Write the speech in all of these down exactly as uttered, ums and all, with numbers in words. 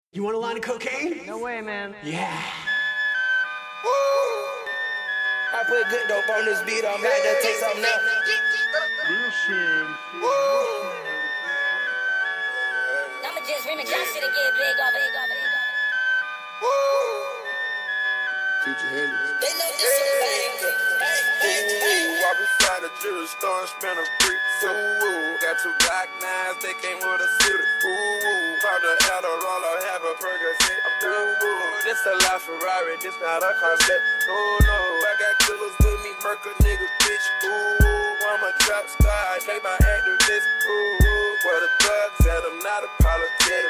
You want a line of cocaine? No way, man. Yeah. Woo! I put good dope on this beat, I'm about to take something else. Listen. Woo! I'ma just remix y'all shit and get big off it. Woo! Future Henry. They know this is a banger. Ooh, I beside the jewelry store and spent a brick. Ooh, got two Glock nines, they came with a suit. Ooh, called the Adderall, I have a Percocet. Ooh, this a La Ferrari, this not a concept. Oh no, I got killers with me, murk a nigga, bitch. Ooh, I'm a trap star, I pay my activist. Ooh, where the thugs at, I'm not a politic.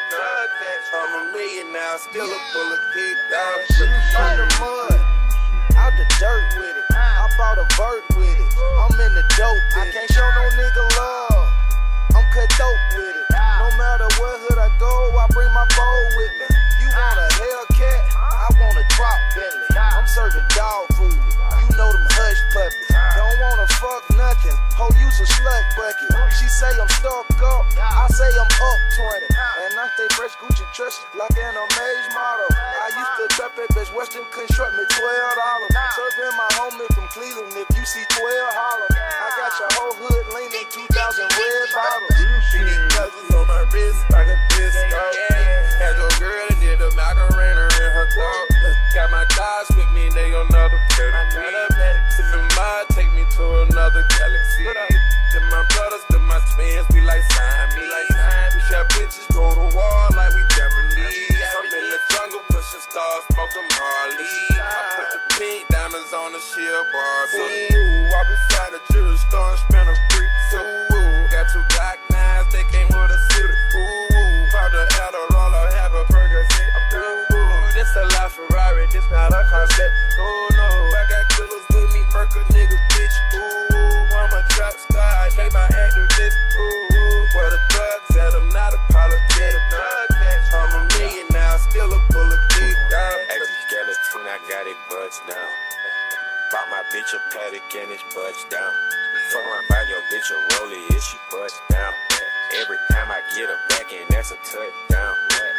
I'm a million now, still a bullet dick. Dog shit from the mud, out the dirt with it. I bought a vert with it. I'm in the dope. I can't show no nigga love. I'm cut dope with it. No matter what hood I go, I bring my bowl with me. You want a Hellcat? I want a drop Bentley. I'm serving dog food. You know them hush puppies. Don't wanna fuck nothing. Ho, use a slut bucket. She say I'm stuck up. I say I'm up twenty. And I stay fresh Gucci trust like an amazed model. I used to trap at Best Western, construct me twelve dollars. Serving my homie from Cleveland, if you see twelve holler. I got your whole hood leaning two thousand red bottles. She need cousins on my wrist, I got this dog. Had your girl and did a Macarena in her throat. Got my guys with me, they on another planet. Sipping mine, take me to another galaxy. Then my brothers, then my twins, we like sign me. We shot bitches, go to war like we Japanese. I'm in the jungle, pushing stars, smoke them Harley. I put the pink diamonds on the shield Barbie. Ooh, I beside the jewelry store and spent a brick. Ooh, got two Glock nines, they came with a suit. Ooh, called the Adderall, I have a Percocet. Ooh, this a La Ferrari, this not a concept. Oh no, I got killers with me, murk a nigga, bitch. Ooh, I'm a trap star, I pay my activist. Ooh, where the thugs at, I'm not a politic. I'm a million now, still a bullet deep down. Exoskeleton, I got it buzzed down. Bought my bitch a paddock and it's buzzed down. Fuck around by your bitch a rollie, is she buzzed down? Every time I get her back and that's a touchdown.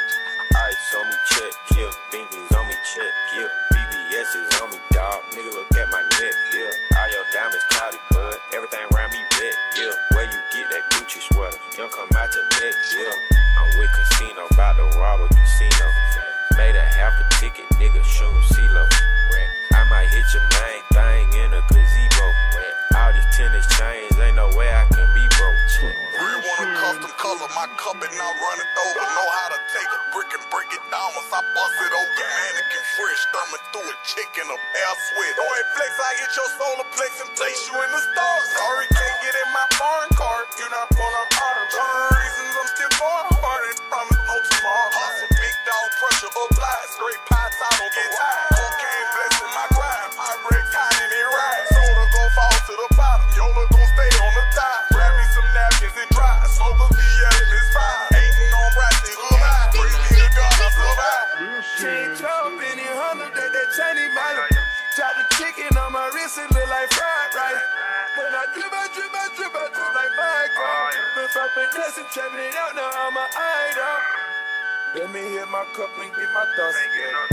Ice on me, check, yeah. Bingies on me, check, yeah. B B S is on me, dog. Nigga, look at my neck, yeah. All your diamonds cloudy, bud. Everything around me wet, yeah. Where you get that Gucci sweater? Young come out to neck, yeah. I'm with Casino, about to rob a casino. Made a half a ticket, nigga, shooting CeeLo. I might hit your main thing in a gazebo. All these tennis chains, ain't no way I can be broke. Real want a custom color, my cup and I run it over. Know how to take a brick and break it down once I bust it open. Mannequin fresh, thumbing through a chick in a air sweat. Go ahead flex, I hit your solar plex and place you in the stars. Sorry, can't get in my foreign card. You're not gonna honor. One reasons I'm still going hard and promise no tomorrow. Hustle, big dog, pressure applied. Straight pots, I don't get tired. Cocaine blessing my grind. I break time and it ride. Soda go fall to the bottom. Yola gon' stay on the top. Grab me some napkins and dry. Smoke a V L and it's fine. Hating on rats and good high. Bring me to God, I survive. Chain drop in the hundred, that that chainy molly. Drop the chicken on my wrist, it look like fried rice. When I drip, I drip, I drip, I drip like Minecraft. If I finesse and trapping it out, now I'm an idol. Let me hit my cup and get my thoughts together.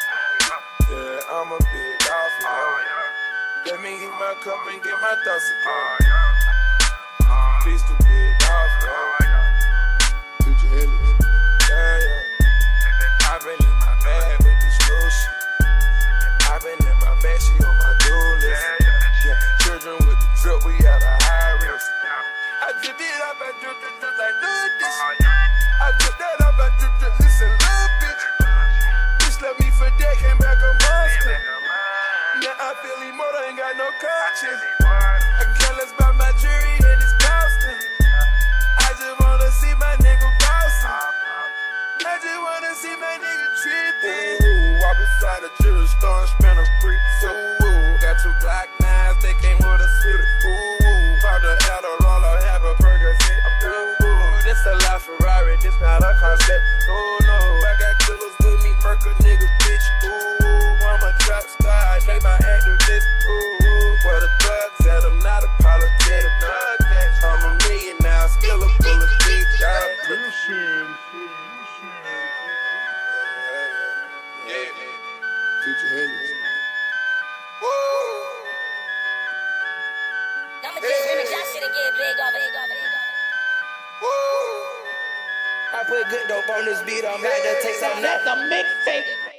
Yeah, I'm a big dog for now. Let me hit my cup and get my thoughts together. Beast to big dog for now. Future Henry. Yeah, yeah. I've been in my bag with this little shit. I've been in my bag, she on my do list. Yeah, children with the drip, we at a high risk. I drip it up, I drip it up like look this. I drip that up, I drip it, listen, little bitch. Bitch left me for dead, came back a monster. Now I feel immortal, ain't got no conscience. I can care less about my jury and it's costing. I just wanna see my nigga bouncing. I just wanna see my nigga tripping. Ooh, I beside the jewelry store and spent a brick. Ooh, got two Glock nines, they came with a suit. Ooh, called the Adderall, I have a Percocet. Ooh, this a La Ferrari, this not a concept. Oh no, I got killers with me, murk a nigga, bitch. Ooh, I'm a trap star, I pay my activist. Ooh, where the thugs at, I'm not a politic. I'm a million now, still a bullet deep down. Listen. Future headless. I'ma just remix y'all shit and get big off, big off, big off. I put good dope on this beat, I'm about to take something. That's a mixtape.